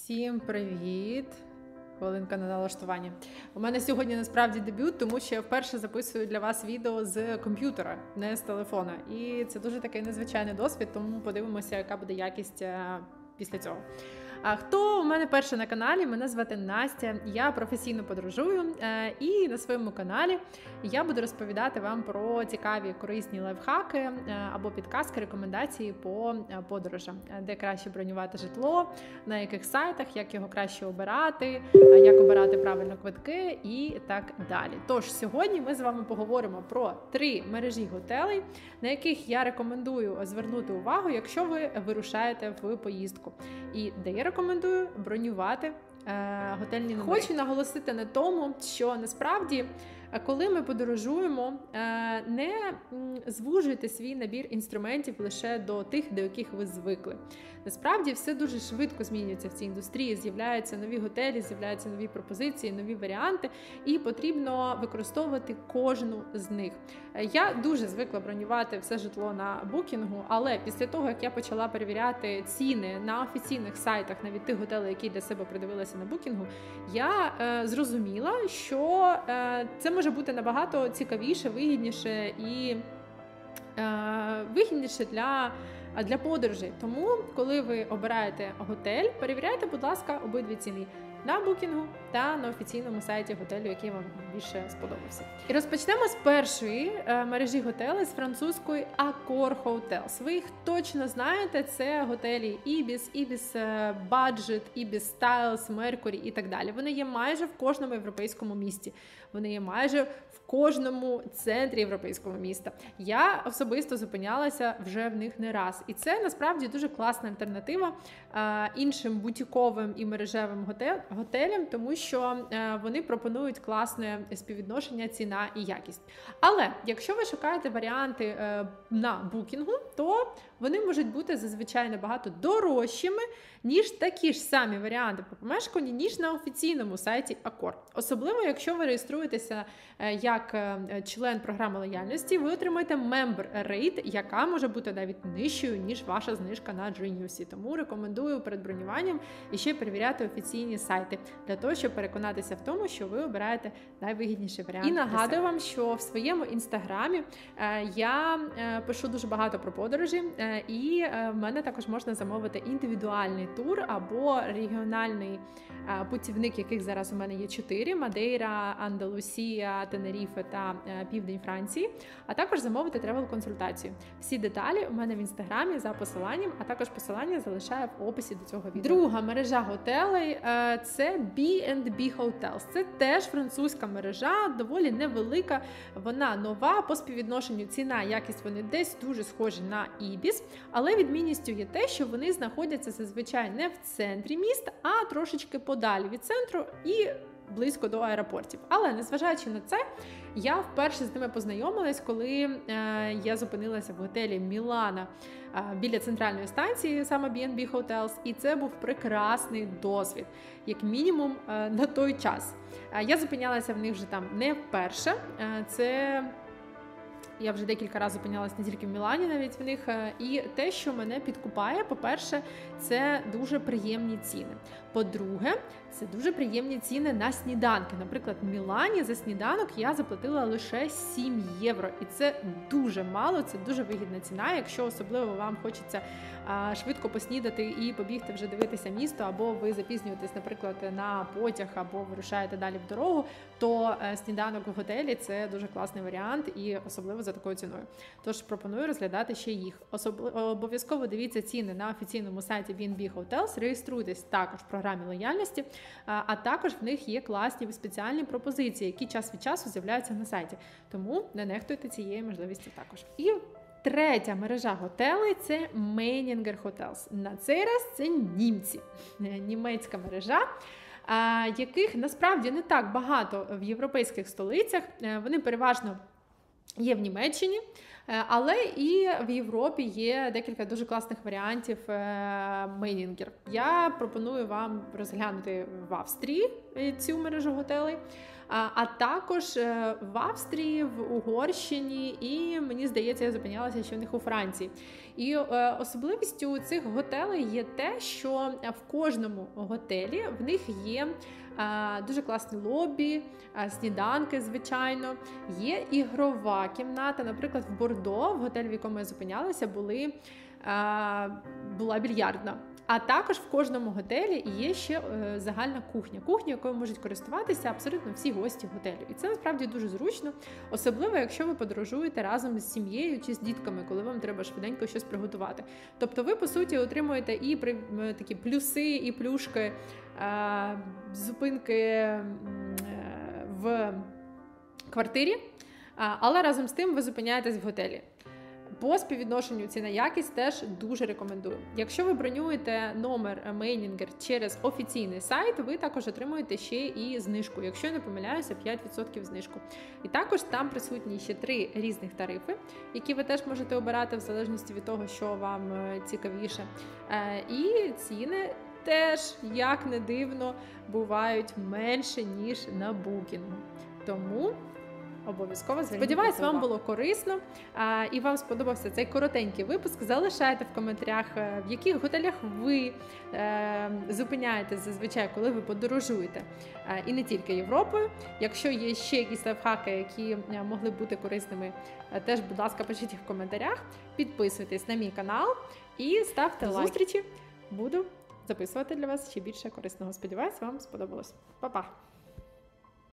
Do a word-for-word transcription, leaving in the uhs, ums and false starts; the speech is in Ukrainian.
Всім привіт! Хвилинка на налаштування. У мене сьогодні насправді дебют, тому що я вперше записую для вас відео з комп'ютера, не з телефона. І це дуже такий незвичайний досвід, тому подивимося, яка буде якість після цього. А хто у мене перший на каналі? Мене звати Настя, я професійно подорожую, і на своєму каналі я буду розповідати вам про цікаві, корисні лайфхаки або підказки, рекомендації по подорожам, де краще бронювати житло, на яких сайтах, як його краще обирати, як обирати правильно квитки і так далі. Тож, сьогодні ми з вами поговоримо про три мережі готелей, на яких я рекомендую звернути увагу, якщо ви вирушаєте в поїздку. І де я рекомендую бронювати е, готельні номери. Хочу наголосити на тому, що насправді, коли ми подорожуємо, е, не звужуйте свій набір інструментів лише до тих, до яких ви звикли. Насправді все дуже швидко змінюється в цій індустрії, з'являються нові готелі, з'являються нові пропозиції, нові варіанти, і потрібно використовувати кожну з них. Я дуже звикла бронювати все житло на букінгу, але після того, як я почала перевіряти ціни на офіційних сайтах, навіть тих готелей, які для себе придивилася на букінгу, я е, зрозуміла, що е, це може бути набагато цікавіше, вигідніше і е, вигідніше для для подорожей. Тому, коли ви обираєте готель, перевіряйте, будь ласка, обидві ціни на букінгу та на офіційному сайті готелю, який вам більше сподобався. І розпочнемо з першої мережі готелей, з французької Accor Hotels. Ви їх точно знаєте, це готелі Ibis, Ibis Budget, Ibis Styles, Mercury і так далі. Вони є майже в кожному європейському місті. Вони є майже в кожному центрі європейського міста. Я особисто зупинялася вже в них не раз. І це насправді дуже класна альтернатива а, іншим бутіковим і мережевим готелям, готелям, тому що а, вони пропонують класне співвідношення ціна і якість. Але якщо ви шукаєте варіанти а, на букінгу, то вони можуть бути зазвичай набагато дорожчими, ніж такі ж самі варіанти по помешканню, ніж на офіційному сайті Accor. Особливо, якщо ви реєструєтеся як член програми лояльності, ви отримаєте Member Rate, яка може бути навіть нижчою, ніж ваша знижка на Genius. Тому рекомендую перед бронюванням іще перевіряти офіційні сайти, для того, щоб переконатися в тому, що ви обираєте найвигідніший варіант. І нагадую вам, що в своєму інстаграмі я пишу дуже багато про подорожі, і в мене також можна замовити індивідуальний тур або регіональний путівник, яких зараз у мене є чотири: Мадейра, Андалусія, Тенеріфе та Південь Франції, а також замовити тревел-консультацію. Всі деталі у мене в інстаграмі за посиланням, а також посилання залишаю в описі до цього відео. Друга мережа готелей – це бі енд бі Hotels. Це теж французька мережа, доволі невелика, вона нова, по співвідношенню ціна-якість вони десь дуже схожі на Ibis, але відмінністю є те, що вони знаходяться зазвичай не в центрі міста, а трошечки подалі від центру і близько до аеропортів. Але, незважаючи на це, я вперше з ними познайомилась, коли е, я зупинилася в готелі Мілана е, біля центральної станції, саме бі енд бі Hotels, і це був прекрасний досвід, як мінімум е, на той час. Е, я зупинялася в них вже там не вперше, е, це... Я вже декілька разів зупинялася не тільки в Мілані, навіть в них. І те, що мене підкупає, по-перше, це дуже приємні ціни. По-друге, це дуже приємні ціни на сніданки. Наприклад, в Мілані за сніданок я заплатила лише сім євро. І це дуже мало, це дуже вигідна ціна. Якщо особливо вам хочеться а, швидко поснідати і побігти вже дивитися місто, або ви запізнюєтесь, наприклад, на потяг, або вирушаєте далі в дорогу, то а, сніданок в готелі – це дуже класний варіант, і особливо за такою ціною. Тож пропоную розглядати ще їх. Особливо обов'язково дивіться ціни на офіційному сайті бі енд бі Hotels, реєструйтесь також в програмі лояльності, а також в них є класні спеціальні пропозиції, які час від часу з'являються на сайті. Тому не нехтуйте цією можливістю також. І третя мережа готелей – це Meininger Hotels. На цей раз це німці. Німецька мережа, яких насправді не так багато в європейських столицях. Вони переважно є в Німеччині, Але і в Європі є декілька дуже класних варіантів Meininger. Я пропоную вам розглянути в Австрії цю мережу готелей, а також в Австрії, в Угорщині і, мені здається, я зупинялася ще в них у Франції. І особливістю цих готелей є те, що в кожному готелі в них є дуже класні лобі, сніданки, звичайно, є ігрова кімната. Наприклад, в Бордо, в готелі, в якому я зупинялася, були, була більярдна. А також в кожному готелі є ще загальна кухня. Кухня, якою можуть користуватися абсолютно всі гості готелю. І це насправді дуже зручно, особливо, якщо ви подорожуєте разом з сім'єю чи з дітками, коли вам треба швиденько щось приготувати. Тобто ви, по суті, отримуєте і такі плюси, і плюшки, зупинки в квартирі, але разом з тим ви зупиняєтесь в готелі. По співвідношенню ціна-якість теж дуже рекомендую. Якщо ви бронюєте номер Meininger через офіційний сайт, ви також отримуєте ще і знижку, якщо не помиляюся, п'ять відсотків знижку. І також там присутні ще три різних тарифи, які ви теж можете обирати в залежності від того, що вам цікавіше. І ціни теж, як не дивно, бувають менше, ніж на букінгу. Тому обов'язково зверніть. Сподіваюсь, вам було корисно а, і вам сподобався цей коротенький випуск. Залишайте в коментарях, в яких готелях ви е, зупиняєтесь зазвичай, коли ви подорожуєте. А, і не тільки Європою. Якщо є ще якісь лайфхаки, які могли б бути корисними, теж, будь ласка, пишіть їх в коментарях. Підписуйтесь на мій канал і ставте лайк. До зустрічі! Буду записувати для вас ще більше корисного. Сподіваюсь, вам сподобалось. Па-па!